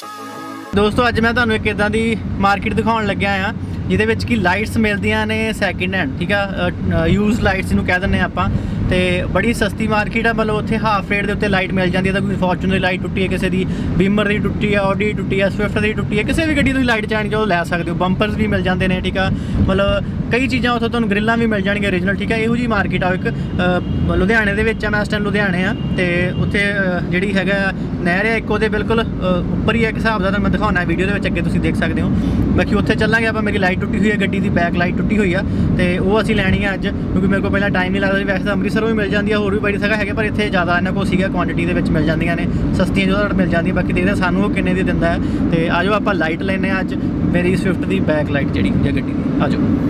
दोस्तों अज मैं तुहानूं एक इदां दी मार्केट दिखाउण लग्या आ जिहदे विच कि लाइट्स मिलदियां ने सैकेंड हैंड, ठीक है, यूज लाइट्स जिन्होंने कह दिंदे आपां। तो बड़ी सस्ती मार्केट है, मतलब उत्थे हाफ रेट के उत्ते लाइट मिल जाती है। कोई फॉर्चूनर की लाइट टुटी है, किसी की बीमर की टुटी है, ऑडी की टुटी है, स्विफ्ट की टुटी है, किसी भी गड्डी की लाइट चाहनी जो लै सकते हो। बंपर्स भी मिल जाते हैं, ठीक है, मतलब कई चीज़ां उत्थों तुहानूं ग्रिल्लां भी मिल जाएंगे ओरिजिनल, ठीक है। इहो जी मार्केट आ एक लुधियाने दे विच। मैं इस टाइम लुधियाने आ ते उत्थे जिहड़ी हैगा नहर है एक उहदे बिल्कुल उपर ही एक हिसाब दा मैं दिखाउणा वीडियो दे विच, अगे तुसीं देख सकते हो। बाकी उत्थे चलांगे आपां। मेरी लाइट टुटी हुई है, गड्डी की बैक लाइट टुटी हुई है, तो वो असीं लैनी है अज, क्योंकि मेरे को पहला टाइम नहीं लगता। वैसे तो अमृतसर भी मिल जाती है, होर भी बड़ी जगह है, पर इत्थे ज़्यादा इन्हां कोल सीगा क्वांटिटी दे विच मिल जांदियां ने, सस्तियां जो मिल जांदियां। बाकी देखते सानूं वो किन्ने दी दिंदा है। तो आ जाओ आपां लाइट लैने अज मेरी स्विफ्ट की बैक लाइट जिहड़ी है गड्डी दी। आ जाओ।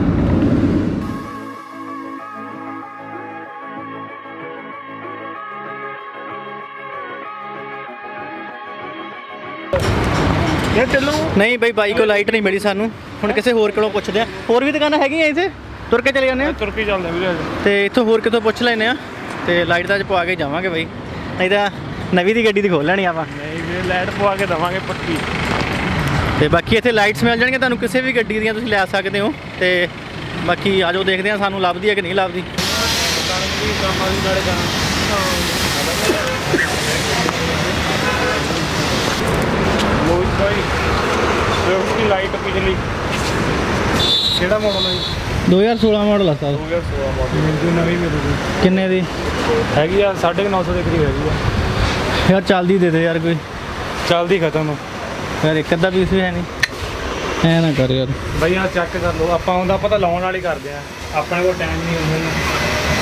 चलो नहीं बई बाई को लाइट नहीं मिली सानू, हुण किसी होर कोलों पुछदे आ। होर भी दुकानां हैगियां इत्थे, तुर के चले जाने आ। तुर के चलदे वीरे ते इत्थों होर कितों पुछ लैने आ ते लाइट दा अज पवा के जावांगे बई, नहीं तां नवीं दी गड्डी दी खोल लैणी आपां। नहीं वीरे लाइट पवा के दवांगे पक्की। ते बाकी इत्थे लाइट्स मिल जाणगीआं तुहानूं, किसी भी गड्डी दियां तुसीं लै सकदे हो। ते बाकी आ जाओ देखदे आ सानूं लभदी है कि नहीं लभदी। स्विफ्ट की लाइट पिछली केड़ा मॉडल है? 2016 मॉडल है सर। 2016 मॉडल नवी मिलूगी। किन्ने दी हैगी यार? 950 के करीब हैगी आ यार। चलदी दे दे यार, कोई चलदी खत्म यार, एक अद्धा पीस भी है नहीं, ऐ ना कर यार भाई। हाँ चेक कर लो, ਆਪਾਂ ਹੁੰਦਾ ਪਤਾ ਲਾਉਣ ਵਾਲੀ ਕਰਦੇ ਆ, ਆਪਣੇ ਕੋਲ ਟਾਈਮ ਨਹੀਂ ਹੁੰਦਾ।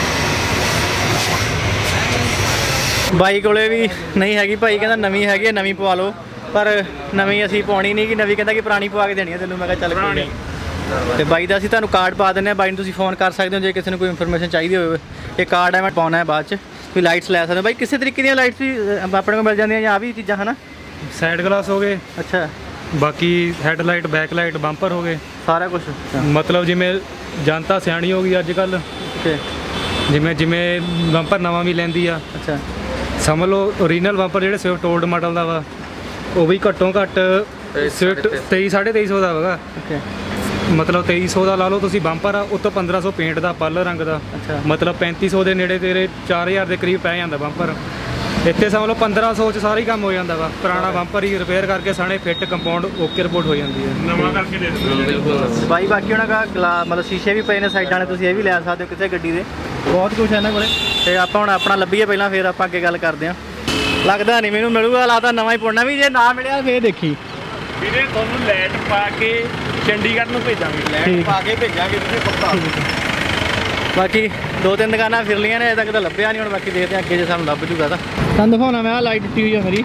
ਬਾਈ ਕੋਲੇ ਵੀ ਨਹੀਂ ਹੈਗੀ, ਭਾਈ ਕਹਿੰਦਾ ਨਵੀਂ ਹੈਗੀ ਹੈ, ਨਵੀਂ ਪਵਾ ਲਓ। पर नवीं असीं पाउणी नहीं, कि नवीं कहता कि पुरानी पवा के देनी है तैनूं। मैं कहा चल पुरानी। तो बाई का असीं तुहानूं कार्ड पा दिंदे, बाई नूं तुसीं फोन कर सकते हो जे किसी नूं कोई इन्फॉर्मेशन चाहिए हो। ये कार्ड है मैं पाउणा है बाद च, कोई लाइट्स लै सकते हो। बाई किसी तरीके दी लाइट्स भी अपने को मिल जांदियां, आ भी चीज़ां है ना। साइड ग्लास हो गए, अच्छा, बाकी हैडलाइट, बैकलाइट, बंपर हो गए, सारा कुछ। मतलब जिमें जनता सियाणी हो गई अजकल, जिमें जिमें बंपर नवा भी लैंदी आ। अच्छा, समझ लो ओरिजिनल बंपर जिहड़े स्विफ्ट ओल्ड मॉडल दा वा, वो भी घट्टों घट्ट स्विफ्ट 2300 ਦਾ ਵਾ। मतलब 2300 ਦਾ ਲਾ ਲਓ ਤੁਸੀਂ ਬੰਪਰ ਆ, ਉੱਤੋਂ 1500 ਪੇਂਟ ਦਾ, ਪਲ ਰੰਗ ਦਾ, मतलब 3500 ਦੇ ਨੇੜੇ ਤੇਰੇ 4000 ਦੇ ਕਰੀਬ ਪੈ ਜਾਂਦਾ ਬੰਪਰ। ਇੱਥੇ ਸਮਝ ਲਓ 1500 ਚ ਸਾਰਾ ਹੀ ਕੰਮ ਹੋ ਜਾਂਦਾ ਵਾ। ਪੁਰਾਣਾ ਬੰਪਰ ਹੀ ਰਿਪੇਅਰ ਕਰਕੇ ਸਾਣੇ ਫਿੱਟ ਕੰਪਾਊਂਡ ਓਕੇ ਰਿਪੋਰਟ ਹੋ ਜਾਂਦੀ ਹੈ, ਨਵਾਂ ਕਰਕੇ ਦੇ ਦਿੰਦੇ। ਬਿਲਕੁਲ ਬਾਈ। ਬਾਕੀ ਉਹਨਾਂ ਦਾ मतलब शीशे भी ਪਏ ਨੇ ਸਾਈਡਾਂ ਵਾਲੇ, ਤੁਸੀਂ ਇਹ ਵੀ ਲੈ ਸਕਦੇ ਹੋ ਕਿਸੇ ਗੱਡੀ ਦੇ। ਬਹੁਤ ਕੁਝ ਹੈ ਇਹਨਾਂ ਕੋਲੇ। ਤੇ ਆਪਾਂ ਹੁਣ ਆਪਣਾ ਲੱਭੀਏ ਪਹਿਲਾਂ, ਫਿਰ ਆਪਾਂ ਅੱਗੇ ਗੱਲ ਕਰਦੇ ਹਾਂ। लगता नहीं मैनू मिलूगा, लगता नवा ही पाना भी, जे ना मिले फिर देखी ਵੀਰੇ ਤੁਹਾਨੂੰ ਲਾਈਟ ਪਾ ਕੇ ਚੰਡੀਗੜ੍ਹ ਨੂੰ ਭੇਜਾਂਗੇ। लाइट पा के भेजांगे पक्का। बाकी 2-3 दुकाना फिर लिया ने, अजे तक तो लभ्या नहीं। हुण बाकी देखते हैं अगे जे सानूं लभ जूगा तो तुहानूं दिखाउणा। मैं लाइट टुटी हुई है मेरी।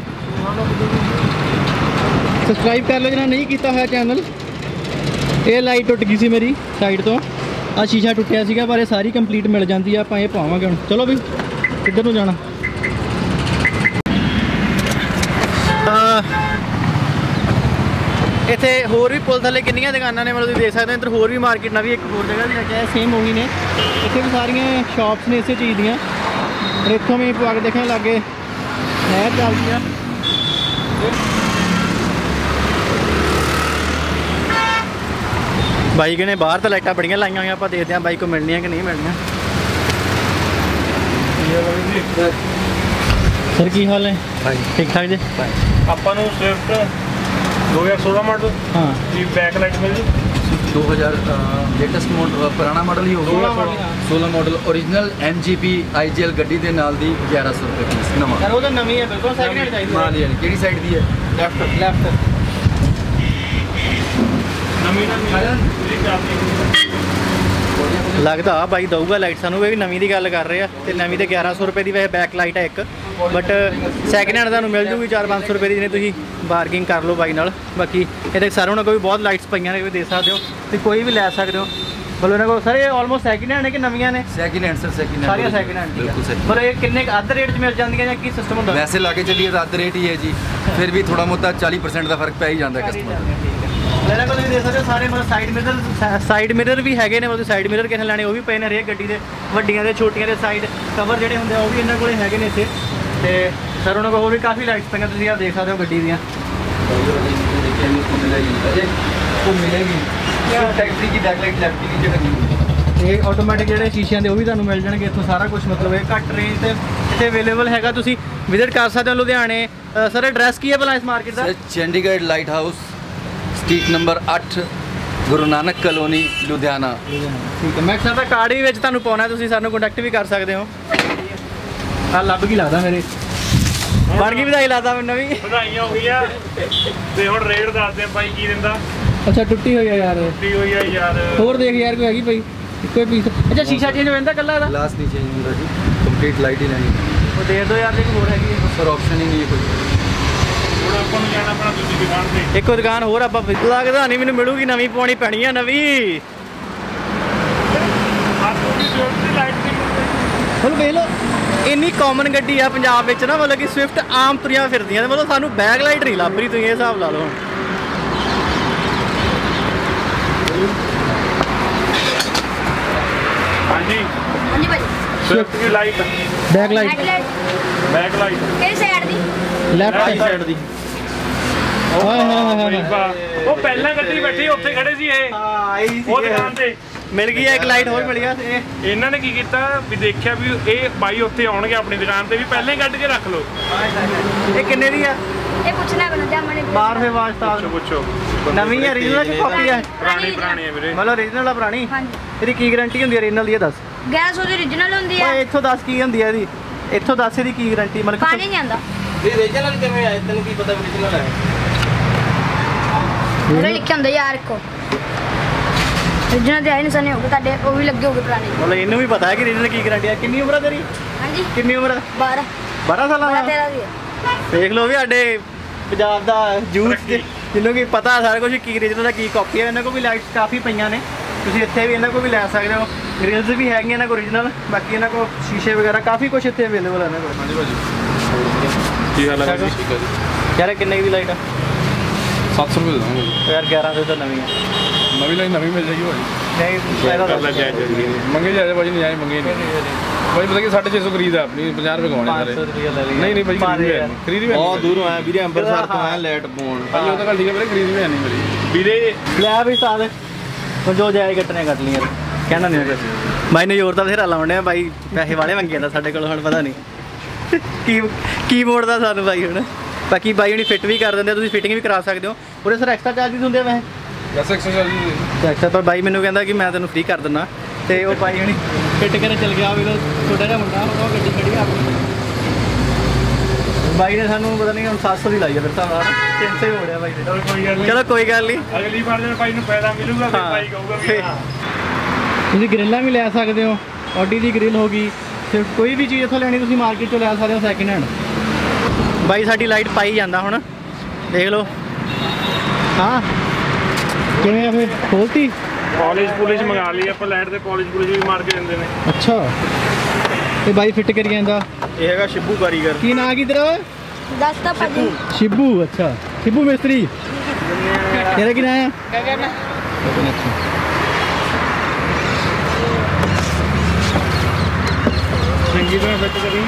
सबसक्राइब कर लो जिन्होंने नहीं किया होया चैनल। ये लाइट टुट गई सी मेरी साइड तो, आ शीशा टुटिया सीगा, पर ये सारी कंप्लीट मिल जाती है। आपां ये पावांगे हुण। चलो भी किधर नूं जाना। इत्थे होर भी पुल थल्ले किन्नियां दुकानां ने, मतलब तुसीं देख सकते हो। इधर होर भी मार्केट ना भी एक होर जगह भी है, सेम वही ने। इत्थे भी सारियां शॉप्स ने इसे चीज़ दियां। और इत्थों भी पवा के देखने लागे नहर चलदी आ। बाई ने बाहर तो लाइटां बड़ियां लाइयां होईयां, आपां देखदे हां बाई को मिलनियां कि नहीं मिलनियां। सर की हाल है? ठीक ठाक जी। ਆਪਾਂ ਨੂੰ ਸਵਿਫਟ 2016 मॉडल, हाँ जी बैक लाइट मिल जी। 2000 लेटेस्ट मॉडल, पुराना मॉडल ही होगा। 16 मॉडल ओरिजिनल MGP IGL गड्डी के नाल दी 1100 रुपये फीस नवा। सर वो तो नवी है बिल्कुल, सेकंड हैंड चाहिए। हाँ जी, केड़ी साइड दी है? Left left. लगता भाई दूगा लाइट सानू, भी नवीं की गल कर रहे हैं। तो नवीं तो 1100 रुपये की वैसे बैक लाइट है एक, बट सैकेंड हैंड तुहानूं मिल जूगी 400-500 रुपये की, जिन्हें तुसीं बार्गिंग कर लो बाई नाल। बाकी ये सर उन्होंने कोई बहुत लाइट्स पईयां ने, दे सकते हो, तो कोई भी लै सकते हो। मतलब इन्होंने को सर ये ऑलमोस्ट सैकेंड हैंड है कि नवीं ने? Second hand sir, second hand सारियां सैकेंड हैंड। बिल्कुल सर। पर ये किन्ने अद्ध रेट च मिल जांदियां जां की सिस्टम हुंदा? वैसे लाके चलिए तो अद्ध रेट ही है जी, फिर भी थोड़ा मोटा 40% का फर्क पै ही जाता है कस्टमर। मेरे को देख सकते हो सारे, मतलब साइड मिरर भी है ने, मतलब साइड मिरर कितने लैने वो भी पे ने हरेक गड्डी के, वड्डियां दे छोटियां दे साइड कवर जिहड़े हुंदे वो भी इन्हां कोले हैगे ने इत्थे। ते सर उन्हां कोल भी काफ़ी लाइट्स पईयां, तुसीं आ देख सकते हो गड्डी दियां। मिलेगी टैक्सी की बैकलाइट लेफ्ट के नीचे लगी हुई है। ਇਹ ਆਟੋਮੈਟਿਕ ਜਿਹੜੇ ਸ਼ੀਸ਼ਿਆਂ ਦੇ ਉਹ ਵੀ ਤੁਹਾਨੂੰ ਮਿਲ ਜਾਣਗੇ ਇੱਥੋਂ ਸਾਰਾ ਕੁਝ ਮਤਲਬ ਇਹ ਘੱਟ ਰੇਂਜ ਤੇ ਇੱਥੇ ਅਵੇਲੇਬਲ ਹੈਗਾ ਤੁਸੀਂ ਵਿਜ਼ਿਟ ਕਰ ਸਕਦੇ ਹੋ ਲੁਧਿਆਣੇ ਸਰ ਐਡਰੈਸ ਕੀ ਹੈ ਭਲਾ ਇਸ ਮਾਰਕੀਟ ਦਾ Chandigarh light house street number 8 Guru Nanak colony Ludhiana. ਠੀਕ ਹੈ ਮੈਂ ਸਰ ਦਾ ਕਾਰਡ ਵੀ ਵਿੱਚ ਤੁਹਾਨੂੰ ਪਾਉਣਾ ਤੁਸੀਂ ਸਾਨੂੰ ਕੰਟੈਕਟ ਵੀ ਕਰ ਸਕਦੇ ਹੋ ਆ ਲੱਭ ਕੀ ਲੱਗਦਾ ਮੇਰੇ ਬਣ ਗਈ ਵਧਾਈ ਲਾਦਾ ਮੈਨੂੰ ਵੀ ਵਧਾਈਆਂ ਹੋ ਗਈਆਂ ਤੇ ਹੁਣ ਰੇਟ ਦੱਸ ਦੇ ਭਾਈ ਕੀ ਦਿੰਦਾ ਅੱਛਾ ਟੁੱਟੀ ਹੋਈ ਆ ਯਾਰ ਟੁੱਟੀ ਹੋਈ ਆ ਯਾਰ ਹੋਰ ਦੇਖ ਯਾਰ ਕੋਈ ਹੈਗੀ ਭਾਈ ਇੱਕੋ ਹੀ ਪੀਸ ਅੱਛਾ ਸ਼ੀਸ਼ਾ ਚੇਂਜ ਹੋ ਜਾਂਦਾ ਕੱਲਾ ਦਾ ग्लास नहीं चेंज होगा जी, कंप्लीट लाइट ही नहीं ਉਹ ਦੇ ਦਿਓ ਯਾਰ ਇੱਕ ਹੋਰ ਹੈਗੀ सर, ऑप्शन ही नहीं है कोई। ਹੁਣ ਆਪਾਂ ਨੂੰ ਜਾਣਾ ਆਪਣਾ ਦੂਜੀ ਦੁਕਾਨ ਤੇ ਇੱਕੋ ਦੁਕਾਨ ਹੋਰ ਆਪਾਂ ਲੱਗਦਾ ਨਹੀਂ ਮੈਨੂੰ ਮਿਲੂਗੀ ਨਵੀਂ ਪਾਉਣੀ ਪੈਣੀ ਆ ਨਵੀਂ ਆਹ ਥੋੜੀ ਸਵਿਫਟ ਦੀ ਲਾਈਟ ਦੀ ਹੁਣ ਵੇਖ ਲਓ ਇੰਨੀ ਕਾਮਨ ਗੱਡੀ ਆ ਪੰਜਾਬ ਵਿੱਚ ਨਾ ਮਤਲਬ ਕਿ ਸਵਿਫਟ ਆਮ ਤੁਰੀਆਂ ਫਿਰਦੀਆਂ ਤੇ ਮਤਲਬ ਸਾਨੂੰ ਬੈਕ ਲਾਈਟ ਨਹੀਂ ਲੱਭ ਰਹੀ ਤੁਸੀਂ ਇਹ ਹਿਸਾਬ ਲਾ ਲਓ ਹਾਂਜੀ ਹਾਂਜੀ ਭਾਜੀ ਸਵਿਫਟ ਦੀ light back light headlight back light ਕਿਹੜੀ ਸਾਈਡ ਦੀ ਲੈਫਟ ਸਾਈਡ ਦੀ ਉਹ ਪਹਿਲਾਂ ਗੱਡੀ ਬੈਠੀ ਉੱਥੇ ਖੜੇ ਸੀ ਇਹ ਹਾਂ ਆਈ ਉਹ ਦੁਕਾਨ ਤੇ ਮਿਲ ਗਈ ਇੱਕ ਲਾਈਟ ਹੋਰ ਮਿਲ ਗਿਆ ਤੇ ਇਹਨਾਂ ਨੇ ਕੀ ਕੀਤਾ ਵੀ ਦੇਖਿਆ ਵੀ ਇਹ ਬਾਈ ਉੱਥੇ ਆਉਣਗੇ ਆਪਣੀ ਦੁਕਾਨ ਤੇ ਵੀ ਪਹਿਲਾਂ ਹੀ ਕੱਢ ਕੇ ਰੱਖ ਲਓ ਇਹ ਕਿੰਨੇ ਦੀ ਆ ਇਹ ਪੁੱਛਣਾ ਬਣਾ ਜਾਮਣੇ ਬਾਹਰ ਫੇ ਵਾਸਤਾ ਪੁੱਛੋ ਨਵੀਂ ਹੈ ਰੀਜਨਲ ਕਿ ਕਾਪੀ ਹੈ ਪੁਰਾਣੀ ਹੈ ਵੀਰੇ ਮਤਲਬ ਰੀਜਨਲ ਆ ਪੁਰਾਣੀ ਹਾਂਜੀ ਇਹਦੀ ਕੀ ਗਾਰੰਟੀ ਹੁੰਦੀ ਹੈ ਰੀਜਨਲ ਦੀ ਇਹ ਦੱਸ 1100 ਦੀ origignal ਹੁੰਦੀ ਆ ਓਏ ਇੱਥੋਂ ਦੱਸ ਕੀ ਹੁੰਦੀ ਹੈ ਇਹਦੀ ਇੱਥੋਂ ਦੱਸ ਇਹਦੀ ਕੀ ਗਾਰੰਟੀ ਮਤਲਬ ਪਾਣੀ ਨਹੀਂ ਆਂਦਾ ਇਹ ਰੀਜਨਲ ਕਿਵੇਂ ਆਇਆ ਤੈਨੂੰ ਕੀ ਪਤਾ ਰੀਜਨਲ ਹੈ ਉਹਨੇ ਲਿਖਿਆ ਹੁੰਦਾ ਯਾਰ ਇੱਕੋ origignal ਦੇ ਆਈ ਨਿਸ਼ਾਨੇ ਹੋਗੇ ਤੁਹਾਡੇ ਉਹ ਵੀ ਲੱਗੇ ਹੋਗੇ ਪੁਰਾਣੇ ਮਤਲਬ ਇਹਨੂੰ ਵੀ ਪਤਾ ਹੈ ਕਿ ਰੀਜਨਲ ਕੀ ਗਾਰੰਟੀ ਹੈ ਕਿੰਨੀ ਉਮਰ ਹੈ ਤੇਰੀ ਹਾਂਜੀ ਕਿੰਨੀ ਉਮਰ ਹੈ 12 12 ਸਾਲਾਂ ਦਾ 13 ਦੀ ਹੈ ਦੇਖ ਲਓ ਵੀ ਸਾਡੇ ਪੰਜਾਬ ਦਾ ਯੂਥ ਜਿਹਨੂੰ ਕੀ ਪਤਾ ਸਾਰਾ ਕੁਝ ਕੀ ਰੀਜਨਲ ਦਾ ਕੀ ਕਾਪੀ ਹੈ ਇਹਨਾਂ ਕੋਲ ਵੀ ਲਾਈਟਸ ਕਾਫੀ ਪਈਆਂ ਨੇ ਤੁਸੀਂ ਇੱਥੇ ਵੀ ਇਹਨਾਂ ਕੋਲ ਵੀ ਲੈ ਸਕਦੇ ਹੋ ਗ੍ਰਿਲਸ ਵੀ ਹੈਗੀਆਂ ਇਹਨਾਂ ਕੋਲ ਓਰੀਜਨਲ ਬਾਕੀ ਇਹਨਾਂ ਕੋਲ ਸ਼ੀਸ਼ੇ ਵਗੈਰਾ ਕਾਫੀ ਕੁਝ ਇੱਥੇ ਅਵੇਲੇਬਲ ਹੈ ਇਹਨਾਂ ਕੋਲ ਹਾਂਜੀ ਭਾਜੀ ਕੀ ਹਾਲ ਹੈ ਜੀ ਠੀਕ ਹੈ ਜੀ ਯਾਰ ਇਹ ਕਿੰਨੇ ਦੀ ਲਾਈਟ ਆ 700 ਰੁਪਏ ਦਾਂਗੇ ਯਾਰ 1100 ਤਾਂ ਨਵੀਂ ਹੈ ਨਵੀਂ ਲਾਈਨ ਨਵੀਂ ਮਿਲ ਜਾਏਗੀ ਭਾਜੀ ਨਹੀਂ ਇਹਦਾ ਕਰ ਲੈ ਜਾਇਜ਼ ਮੰਗੇ ਜਾਇਜ਼ ਭਾਜੀ ਨਹੀਂ ਆਏ ਮੰਗੇ ਨਹੀਂ ਭਾਈ ਪਤਾ ਕਿ 650 ਖਰੀਦ ਆ ਆਪਣੀ 50 ਰੁਪਏ ਗਵਾਉਣੇ ਸਾਰੇ 500 ਰੁਪਏ ਲੈ ਲਈ ਨਹੀਂ ਨਹੀਂ ਭਾਜੀ ਖਰੀਦੀ ਵੀ बहुत दूर आया ਵੀਰੇ ਅੰਮ੍ਰਿਤਸਰ ਤੋਂ ਆਇਆ ਲੈਟ ਪਾਉਣ ਭਾਜੀ ਉਹ ਤਾਂ ਗੱਲ ਠੀਕ ਹੈ ਵੀਰੇ ਖਰੀਦੀ ਵੀ ਨਹੀਂ ਮੇਰੀ ਵੀਰੇ ਲੈ ਵੀ ਸਾਦ ਹੁਣ ਜੋ ਜਾਏ ਕੱਟਣੇ ਕੱਟ ਲਈ ਯਾਰ ਕਹਿਣਾ ਨਹੀਂ ਕੁਝ ਬਾਈ ਨੇ ਜ਼ੋਰ ਤਾਂ ਬਥੇਰਾ ਲਾਉਂਦੇ ਆ ਬਾਈ ਪੈਸੇ ਵਾਲੇ ਮੰਗੇ ਜਾਂਦਾ ਸਾਡੇ ਕੋਲ ਹੁਣ ਪਤਾ ਨਹੀਂ ਕੀਬੋਰਡ ਦਾ ਸਾਨੂੰ ਬਾਈ ਹੁਣ ਬਾਕੀ ਬਾਈ ਹੁਣੀ ਫਿੱਟ ਵੀ ਕਰ ਦਿੰਦੇ ਆ ਤੁਸੀਂ ਫਿਟਿੰਗ ਵੀ ਕਰਾ ਸਕਦੇ ਹੋ ਉਹਦੇ ਸਰ ਐਕਸਟਰਾ ਚਾਰਜਸ ਹੁੰਦੇ ਆ ਵੈਸੇ ਵੈਸੇ 140 ਐਕਸਟਰਾ ਪਰ ਬਾਈ ਮੈਨੂੰ ਕਹਿੰਦਾ ਕਿ ਮੈਂ ਤੈਨੂੰ ਫ੍ਰੀ ਕਰ ਦਿੰਦਾ ਤੇ ਉਹ ਬਾਈ ਹੁਣੀ ਫਿੱਟ ਕਰੇ ਚਲ ਗਿਆ ਵੀ ਛੋਟਾ ਜਿਹਾ ਮੁੰਡਾ ਉਹ ਗੱਡੀ ਖੜੀ ਆ ਆਪਣੀ ਬਾਈ ਨੇ ਸਾਨੂੰ ਪਤਾ ਨਹੀਂ ਹੁਣ 700 ਦੀ ਲਾਈ ਆ ਫਿਰ ਤਾਂ 300 ਹੀ ਹੋ ਰਿਹਾ ਬਾਈ ਦੇ ਕੋਈ ਗੱਲ ਨਹੀਂ ਚਲੋ ਕੋਈ ਗੱਲ ਨਹੀਂ ਅਗਲੀ ਵਾਰ ਜਦੋਂ ਭਾਈ ਨੂੰ ਫਾਇਦਾ ਮਿਲੂਗਾ ਫਿਰ ਭਾਈ ਕਹੂਗਾ ਵੀ ਹਾਂ ਤੁਸੀਂ ਗ੍ਰਿਲਾਂ ਵੀ ਲੈ ਸਕਦੇ ਹੋ ਆਡੀ ਦੀ ਗ੍ਰਿਲ ਹੋ ਗਈ ਸਿਰਫ ਕੋਈ ਵੀ ਚੀਜ਼ ਇੱਥੋਂ ਲੈਣੀ ਤੁਸੀਂ ਮਾਰਕੀਟ ਚੋਂ ਲੈ ਸਕਦੇ ਹੋ ਸੈਕਿੰਡ ਹੈਂਡ ਬਾਈ ਸਾਡੀ ਲਾਈਟ ਪਾਈ ਜਾਂਦਾ ਹੁਣ ਦੇਖ ਲਓ ਹਾਂ ਕਿਵੇਂ ਆ ਫਿਰ ਖੋਲਤੀ ਪੁਲਿਸ ਮੰਗਾ ਲਈ ਆਪਾਂ ਲਾਈਟ ਤੇ ਪੁਲਿਸ ਵੀ ਮਾਰ ਕੇ ਦਿੰਦੇ ਨੇ ਅੱਛਾ ਤੇ ਬਾਈ ਫਿੱਟ ਕਰੀ ਜਾਂਦਾ ਇਹ ਹੈਗਾ ਸ਼ਿਬੂ ਕਾਰੀਗਰ ਕੀ ਨਾਂ ਕੀ ਤੇਰਾ ਦੱਸ ਤਾਂ ਭਾਜੀ ਸ਼ਿਬੂ ਅੱਛਾ ਸ਼ਿਬੂ ਮਿਸਤਰੀ ਤੇਰਾ ਕੀ ਨਾਂ ਆ ਗਗਨ ਚੰਗੀ ਤਰ੍ਹਾਂ ਫਿੱਟ ਕਰੀ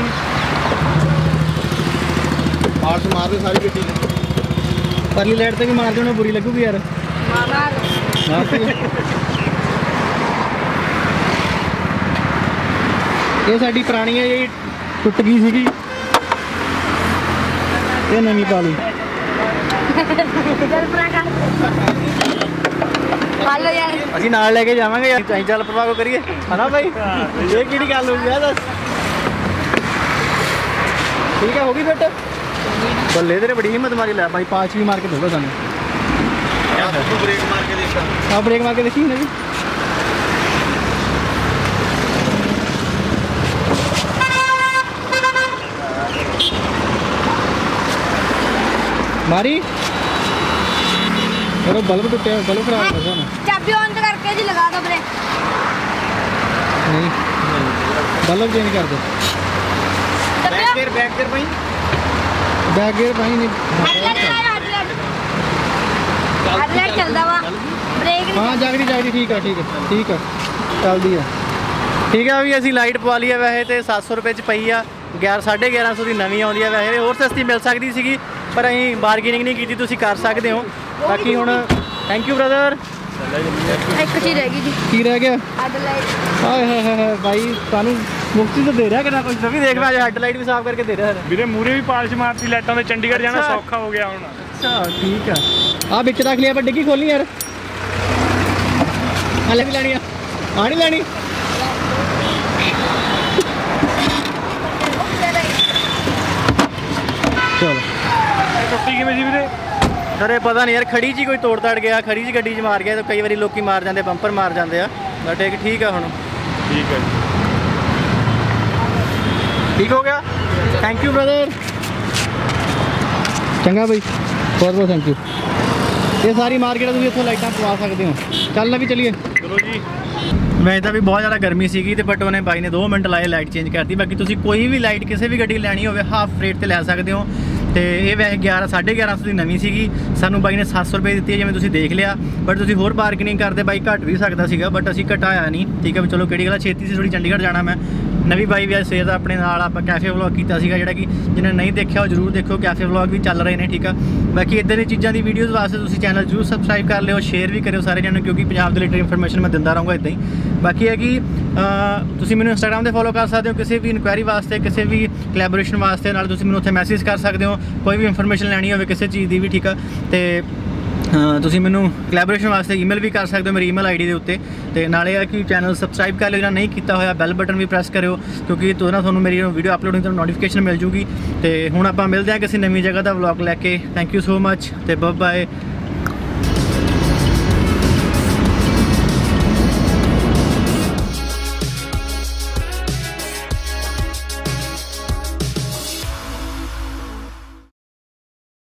ਆਰਸ ਮਾਰ ਦੇ ਸਾਰੀ ਗੱਡੀ ਨੂੰ ਪਰਲੀ ਲਾਈਟ ਤੇ ਵੀ ਮਾਰ ਦੇਣਾ ਬੁਰੀ ਲੱਗੂਗੀ ਯਾਰ ਮਾਰ ਇਹ ਸਾਡੀ ਪੁਰਾਣੀ ਹੈ ਜਿਹੜੀ ਟੁੱਟ ਗਈ ਸੀਗੀ ਇਹ ਨਵੀਂ ਪਾ ਲਈ ਚੱਲ ਪਰਾ ਕਰ ਹਾਲੋ ਯਾਰ ਅਸੀਂ ਨਾਲ ਲੈ ਕੇ ਜਾਵਾਂਗੇ ਯਾਰ ਚਾਈ ਚੱਲ ਪ੍ਰਭਾਵ ਕਰੀਏ ਹਨਾ ਭਾਈ ਇਹ ਕਿਹੜੀ ਗੱਲ ਹੋ ਗਈ ਆ ਦੱਸ ਠੀਕ ਹੈ ਹੋ ਗਈ ਫਿੱਟ ਬੱਲੇ ਤੇਰੇ ਬੜੀ ਹਿੰਮਤ ਮਾਰੀ ਲੈ ਭਾਈ 5 ਵੀ ਮਾਰ ਕੇ ਦੋਗਾ ਸਾਨੂੰ ब्रेक मार के देखा ਆ ਬ੍ਰੇਕ ਮਾਰ ਕੇ ਦੇਖੀ ਨਾ ਜੀ ਮਾਰੀ ਉਹ ਬਲਬ ਟੁੱਟਿਆ ਬਲਬ ਖਰਾਬ ਹੋ ਗਿਆ ਨਾ ਚਾਬੀ ਔਨ ਕਰਕੇ ਜੀ ਲਗਾ ਦੋ ਬ੍ਰੇਕ ਨਹੀਂ ਬਲਬ ਚੇਂਜ ਕਰ ਦੋ ਦੱਬਿਓ ਬੈਕ ਗੇਅਰ ਭਾਈ ਨਹੀਂ ਹੈਡਲਾਈਟ ਚੱਲਦਾ ਵਾ ਬ੍ਰੇਕ ਹਾਂ ਜਾਗਦੀ ਠੀਕ ਆ ਚੱਲਦੀ ਆ ਠੀਕ ਆ ਵੀ ਅਸੀਂ ਲਾਈਟ ਪਵਾ ਲਈ ਆ ਵੈਸੇ ਤੇ 700 ਰੁਪਏ ਚ ਪਈ ਆ 1150 ਦੀ ਨਵੀਂ ਆਉਂਦੀ ਆ ਵੈਸੇ ਹੋਰ ਸਸਤੀ ਮਿਲ ਸਕਦੀ ਸੀਗੀ ਪਰ ਅਸੀਂ ਬਾਰਗੇਨਿੰਗ ਨਹੀਂ ਕੀਤੀ, ਤੁਸੀਂ ਕਰ ਸਕਦੇ ਹੋ। ਬਾਕੀ ਹੁਣ ਥੈਂਕ ਯੂ ਬ੍ਰਦਰ। ਇੱਕ ਚੀਜ਼ ਰਹਿ ਗਈ ਜੀ। ਕੀ ਰਹਿ ਗਿਆ? ਹੈਡਲਾਈਟ। ਹਾਏ ਹਾਏ ਹਾਏ ਬਾਈ ਸਾਨੂੰ ਮੁਕਤੀ ਤਾਂ ਦੇ ਰਿਹਾ ਕਿ ਨਾ ਕੁਝ ਤਾਂ ਵੀ ਦੇਖ ਮੈਂ ਅੱਜ ਹੈਡਲਾਈਟ ਵੀ ਸਾਫ਼ ਕਰਕੇ ਦੇ ਰਿਹਾ। ਵੀਰੇ ਮੂਰੇ ਵੀ ਪਾਲਿਸ਼ ਮਾਰਤੀ ਲਾਈਟਾਂ ਦੇ, ਚੰਡੀਗੜ੍ਹ ਜਾਣਾ ਸੌਖਾ ਹੋ ਗਿਆ ਹੁਣ। ਅੱਛਾ ਠੀਕ ਆ ਵਿੱਚ ਰੱਖ ਲਿਆ, ਪਰ ਡਿੱਗੀ ਖੋਲੀ ਯਾਰ। ਹਲੇ ਵੀ ਲੈਣੀ ਆ ਨਹੀਂ ਲੈਣੀ? ਚਲੋ ਟੁੱਟੀ ਕਿਵੇਂ ਸੀ ਵੀਰੇ? ਸਰ ਪਤਾ ਨਹੀਂ ਯਾਰ, ਖੜੀ ਜੀ ਕੋਈ ਤੋੜ ਤੜ ਗਿਆ, ਖੜੀ ਜੀ ਗੱਡੀ 'ਚ ਮਾਰ ਗਿਆ। ਤਾਂ ਕਈ ਵਾਰੀ ਲੋਕੀ ਮਾਰ ਜਾਂਦੇ, ਬੰਪਰ ਮਾਰ ਜਾਂਦੇ ਆ। ਬਟ ਇਹ ਠੀਕ ਆ ਹੁਣ। ਠੀਕ ਹੈ ਜੀ, ਠੀਕ ਹੋ ਗਿਆ। Thank you brother. ਚੰਗਾ ਬਾਈ, ਬਹੁਤ ਬਹੁਤ ਥੈਂਕ ਯੂ। ਇਹ ਸਾਰੀ ਮਾਰਕੀਟ ਤੁਸੀਂ ਇੱਥੋਂ ਲਾਈਟਾਂ ਪਵਾ ਸਕਦੇ ਹੋ। ਚੱਲ ਨਾ ਵੀ ਚਲੀਏ। ਚਲੋ ਜੀ। ਵੈਸੇ ਤਾਂ ਵੀ ਬਹੁਤ ਜ਼ਿਆਦਾ ਗਰਮੀ ਸੀਗੀ ਤੇ ਬਟ ਉਹਨੇ ਬਾਈ ਨੇ 2 ਮਿੰਟ ਲਾਏ, ਲਾਈਟ ਚੇਂਜ ਕਰਤੀ। ਬਾਕੀ ਤੁਸੀਂ ਕੋਈ ਵੀ ਲਾਈਟ ਕਿਸੇ ਵੀ ਗੱਡੀ ਲੈਣੀ ਹੋਵੇ ਹਾਫ ਰੇਟ ਤੇ ਲੈ ਸਕਦੇ ਹੋ। ਤੇ ਇਹ ਵੈਸੇ 1100-1150 ਦੀ ਨਵੀਂ ਸੀਗੀ, ਸਾਨੂੰ ਬਾਈ ਨੇ 700 ਰੁਪਏ ਦਿੱਤੀ ਹੈ, ਜਿਵੇਂ ਤੁਸੀਂ ਦੇਖ ਲਿਆ। ਬਟ ਤੁਸੀਂ ਹੋਰ ਬਾਰਗੇਨਿੰਗ ਕਰਦੇ ਬਾਈ ਘੱਟ ਵੀ ਸਕਦਾ ਸੀਗਾ, ਬਟ ਅਸੀਂ ਘਟਾਇਆ ਨਹੀਂ। ਠੀਕ ਹੈ ਵੀ ਚਲੋ ਕਿਹੜੀ ਗੱਲ, ਛੇਤੀ ਸੀ ਥੋੜੀ ਚੰਡੀਗੜ੍ਹ ਜਾਣਾ ਮੈਂ। ਨਵੀਂ ਬਾਈ ਵੀ ਅੱਜ ਸਵੇਰ ਦਾ ਆਪਣੇ ਨਾਲ ਆਪਾਂ ਕੈਫੇ ਵਲੌਗ ਕੀਤਾ ਸੀਗਾ, ਜਿਹੜਾ ਕਿ ਜਿਹਨੇ ਨਹੀਂ ਦੇਖਿਆ ਉਹ ਜ਼ਰੂਰ ਦੇਖੋ। ਕੈਫੇ ਵਲੌਗ ਵੀ ਚੱਲ ਰਹੇ ਨੇ। ਠੀਕ ਆ, ਬਾਕੀ ਇੱਦਾਂ ਦੀ ਚੀਜ਼ਾਂ ਦੀ ਵੀਡੀਓਜ਼ ਵਾਸਤੇ ਤੁਸੀਂ ਚੈਨਲ ਜ਼ਰੂਰ ਸਬਸਕ੍ਰਾਈਬ ਕਰ ਲਿਓ, ਸ਼ੇਅਰ ਵੀ ਕਰਿਓ ਸਾਰੇ ਜਣੇ, ਕਿਉਂਕਿ ਪੰਜਾਬ ਦੇ ਰਿਲੇਟਡ ਇਨਫੋਰਮੇਸ਼ਨ ਮੈਂ ਦਿੰਦਾ ਰਹੂੰਗਾ ਇੱਦਾਂ ਹੀ। ਬਾਕੀ ਹੈ ਕਿ ਤੁਸੀਂ ਮੈਨੂੰ ਇੰਸਟਾਗ੍ਰਾਮ 'ਤੇ ਫੋਲੋ ਕਰ ਸਕਦੇ ਹੋ ਕਿਸੇ ਵੀ ਇਨਕੁਆਇਰੀ ਵਾਸਤੇ, ਕਿਸੇ ਵੀ ਕੋਲੈਬੋਰੇਸ਼ਨ ਵਾਸਤੇ। ਨਾਲ ਤੁਸੀਂ ਮੈਨੂੰ ਉੱਥੇ ਮੈਸੇਜ ਕਰ ਸਕਦੇ ਹੋ, ਕੋਈ ਵੀ ਇਨਫੋਰਮੇਸ਼ਨ ਲੈਣੀ ਹੋਵੇ ਕਿਸੇ ਚੀਜ਼ ਦੀ ਵੀ। ਠੀਕ ਆ, ਤੇ ਤੁਸੀਂ ਮੈਨੂੰ ਕੋਲੈਬੋਰੇਸ਼ਨ ਵਾਸਤੇ ਈਮੇਲ ਵੀ ਕਰ ਸਕਦੇ ਹੋ ਮੇਰੀ ਈਮੇਲ ਆਈਡੀ ਦੇ ਉੱਤੇ। ਤੇ ਨਾਲੇ ਇਹ ਕਿ ਚੈਨਲ ਸਬਸਕ੍ਰਾਈਬ ਕਰ ਲਿਓ ਜਿਹੜਾ ਨਹੀਂ ਕੀਤਾ ਹੋਇਆ, ਬੈਲ ਬਟਨ ਵੀ ਪ੍ਰੈਸ ਕਰਿਓ, ਕਿਉਂਕਿ ਤੁਹਾਨੂੰ ਮੇਰੀ ਵੀਡੀਓ ਅਪਲੋਡ ਹੋਣ ਤੋਂ ਨੋਟੀਫਿਕੇਸ਼ਨ ਮਿਲ ਜੂਗੀ। ਤੇ ਹੁਣ ਆਪਾਂ ਮਿਲਦੇ ਹਾਂ ਕਿਸੇ ਨਵੀਂ ਜਗ੍ਹਾ ਦਾ ਵਲੌਗ ਲੈ ਕੇ। ਥੈਂਕ ਯੂ ਸੋ ਮਚ ਤੇ ਬਾਏ ਬਾਏ।